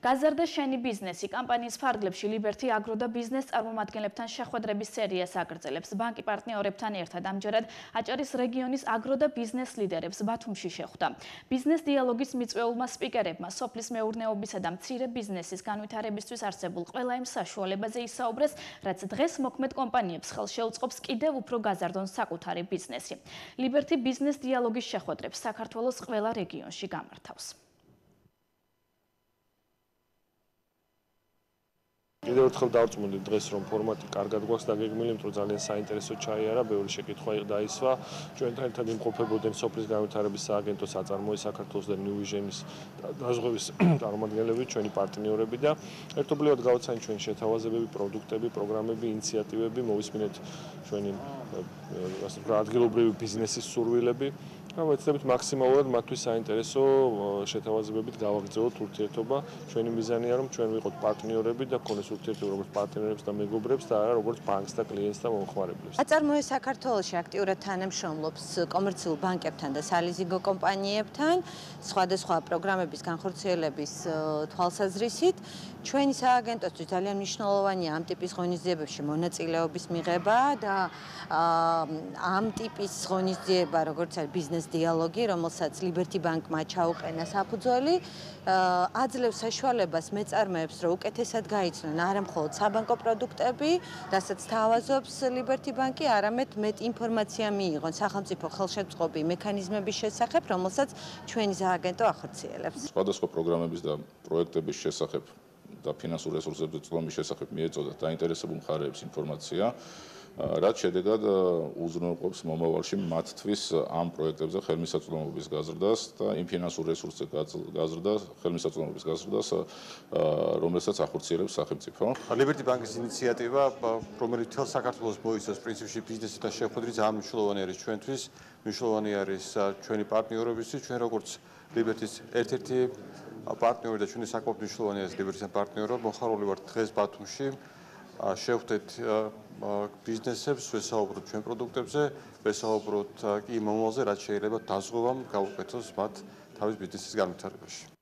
გაზარდა შენი ბიზნესი კამპანიის ფარგლებში Liberty Agro და ბიზნეს წარმომადგენლებთან შეხვედრების სერიას აგრძელებს. ბანკი პარტნიორებთან ერთად ამჯერად აჭარის რეგიონის აგრო და ბიზნეს ლიდერებს ბათუმში შეხვდა. ბიზნეს დიალოგის მიწვეულმა სპიკერებმა სოფლის მეურნეობისა და მცირე ბიზნესის განვითარებისთვის არსებულ ყველა იმ საშუალებაზე ისაუბრეს, რაც დღეს მოქმედ კომპანიებს ხელს შეუწყობს კიდევ უფრო გაზარდონ საკუთარი ბიზნესი. Liberty ბიზნეს დიალოგის შეხვედრებს საქართველოს ყველა რეგიონში გამართავს. კიდევ ერთხელ დავწმუნდი დღეს რომ ფორმატი კარგად გვაქვს დაგეგმილი, იმიტომ რომ ძალიან საინტერესო ჩაიარა, ბევრი შეკითხვა დაისვა. ჩვენთან ერთად იმყოფებოდნენ სოფლის განვითარების სააგენტოს საწარმოი საქართველოს და New Vision-ის დაზღვევის წარმომადგენლები, ჩვენი პარტნიორები და ერთობლივად გავაცანით ჩვენი შეთავაზებები, პროდუქტები, პროგრამები, ინიციატივები, მოვისმინეთ ჩვენი ასე ვთქვათ, ადგილობრივი ბიზნესის სურვილები. ვეცდებით მაქსიმალურად მათთვის საინტერესო შეთავაზებებით გავაგრძელოთ ურთიერთობა. ჩვენი მიზანია რომ ჩვენ ვიყოთ პარტნიორები და გქონდეს ურთიერთობა როგორც პარტნიორებს და მეგობრებს და არა როგორც ბანკს და კლიენტს და მომხმარებლებს. აწარმოი საქართველოში აქტიურად თანამშრომლობს კომერციულ ბანკებთან და სალიზინგო კომპანიებთან, სხვადასხვა პროგრამების განხორციელების თვალსაზრისით. ჩვენი სააგენტოსთვის ძალიან მნიშვნელოვანია ამ ტიპის ღონისძიებებში მონაწილეობის მიღება და ამ ტიპის ღონისძიება, როგორც არის ბიზნეს დიალოგი, რომელსაც Liberty Bank-მა ჩაუყენა საფუძველი, აძლევს საშუალებას მეწარმეებს, რომ უკეთესად გაიცნონ არა მხოლოდ საბანკო პროდუქტები, რასაც თავაზობს Liberty Bank-ი, არამედ მეტ ინფორმაცია მიიღონ სახელმწიფო ხელშეწყობი მექანიზმების შესახებ, რომელსაც ჩვენი სააგენტო ახორციელებს. სხვადასხვა პროგრამების და პროექტების შესახებ და ფინანსურ რესურსებზე წლების შესახებ მიეწოდათ დაინტერესებულ მხარეებს ინფორმაცია, რაც შედეგად უზრუნველყოფს მომავალში მათთვის ამ პროექტებზე ხელმისაწვდომობის გაზრდას და იმ ფინანსურ რესურსზე გაზრდას, ხელმისაწვდომობის გაზრდას, რომელსაც ახორციელებს სახელმწიფო. Liberty Bank-ის ინიციატივა, რომელიც მთელ საქართველოს მოიცავს პრინციპში ბიზნესის და შეხვედრის ძალიან მნიშვნელოვანი არის ჩვენთვის, მნიშვნელოვანი არის ჩვენი პარტნიორებისთვის, ჩვენ როგორც Liberty-ის ერთ-ერთი პარტნიორი და ჩვენი საკმაოდ მნიშვნელოვანი არის Liberty-ის პარტნიორობა, მოხარული ვართ დღეს ბათუმში. შევხვდეთ ბიზნესებს, ვესაუბროთ ჩვენ პროდუქტებზე, ვესაუბროთ კი მომავალზე, რაც შეიძლება დაზღვევამ გაუკეთოს მათ თავის ბიზნესის განვითარებაში.